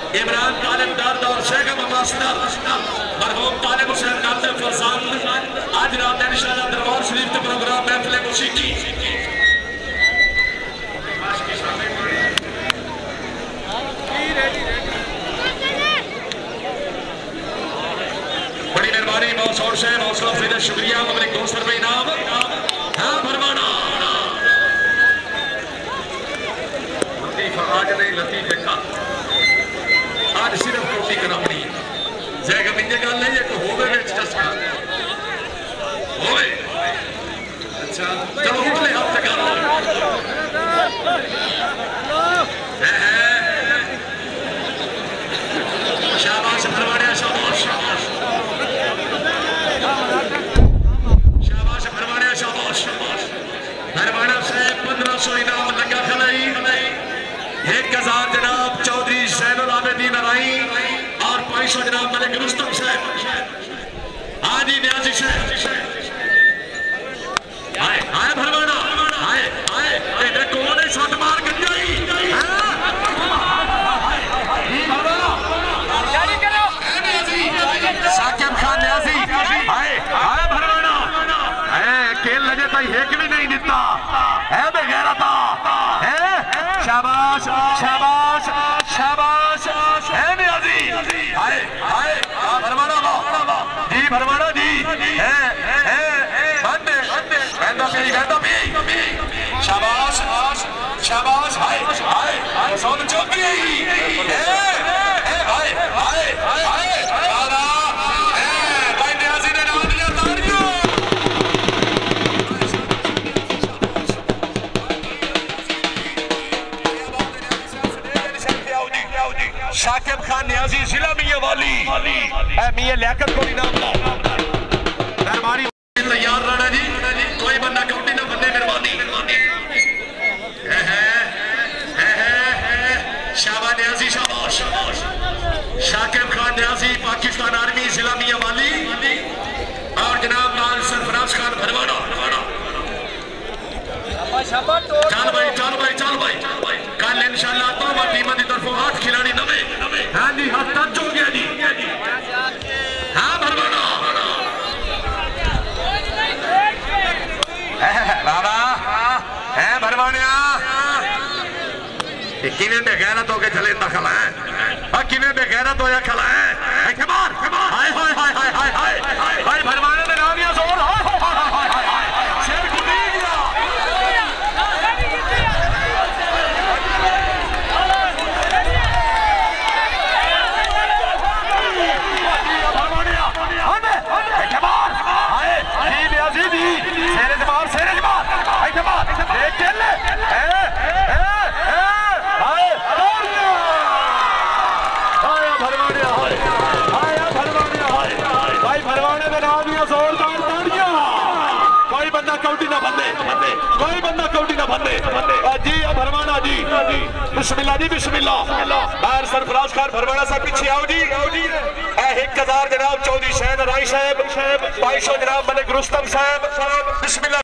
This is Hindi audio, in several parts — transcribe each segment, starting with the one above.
इमरान तालिब दर्द और शेख मास्टर मरहूम तालिब हुसैन नाते फरसान आज रात इंशाअल्लाह दरबार शरीफ के प्रोग्राम महफिल मौसीकी बड़ी मेहरबानी मौसूर से हौसला अफजाई शुक्रिया मलिक 200 रुपये इनाम। हाँ फरमाना आज नहीं लतीफ देखा आज सिर्फ रोटी करानी जैगा मिंजे गल नहीं है तो होवे विच चस्का होवे। अच्छा चलो उठले हाथ तक शाबाश फरमाने शाबाश शाबाश फरमाने शाबाश फरमाना साहब 1500 इनाम लगा खलाई 1000 जनाब चौधरी सैनुल आबिदीन राई और 500 जनाब मलिक रुस्तम साहब। हाँ जी न्याजी साहब आए आए भरवाना आए आए तेरे कौन है शॉट मार कर जाई साकिब खान न्याजी आए आए भरवाना है खेल लगे तो एक भी नहीं दिता है बेगैरता है। शाबाश शाबाश शाबाश है न्याजी आए आए भरवाना जी भरवाना जी है बंदे बंदा भी शाबाश शाबाश हाय हाय सोन चौकी है हाय हाय हाय आला है भाई न्याजी ने नाम दिया तारियों शाकिब खान न्याजी जिला मियां वाली मियां लियाकत को इनाम मेहरबानी तैयार रहना जी कोई बंदा कौटी ना बनने मेहरबानी शाबाश न्याजी शाबाश शाकिब खान न्याजी पाकिस्तान आर्मी जिला मियां वाली और जनाब लाल सरफराज खान भरवाना चल भाई चल भाई चल भाई कल इंशाल्लाह तो टीम की तरफों 8 खिलाड़ी नवे हाँ जी हाथ टच हो गया जी हाँ भरवाना बाबा है भरवानिया किने बेगैरत हो के चले खला है किने बेगैरत हो या खला है हाय हाय हाय हाय हाय हाय भाई भरवाने ने नाम या जोर हाय हाय हाय शेर टूटी गया जी भरवाना जी बिस्मिल्लाह जी बिस्मिल्लाह बाहर सरफराज खान भरवाना साहब पीछे आओ जी 1000 जनाब चौधरी सैन राय साहब 500 जनाब मलिक रुस्तम साहब बिस्मिल्लाह।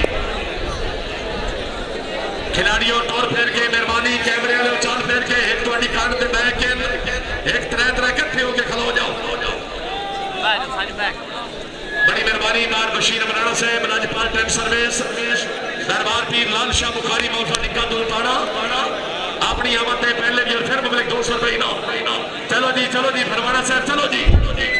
खिलाड़ियों टोर फेर के मेहरबानी कैमरे वाले चाल फेर के एक तुम्हारी कान पे बैठ के एक तरह इकट्ठे होके खलो जाओ बड़ी मेहरबानी बार बशीर अमराना साहब राजपाल टाइम सर्विस दरबार पीर लाल शाह बुखारी मौसा निक्का दुलताना अपनी आमद पहले भी फिर 200 रुपये इनाम। चलो जी भरवाना साहब चलो जी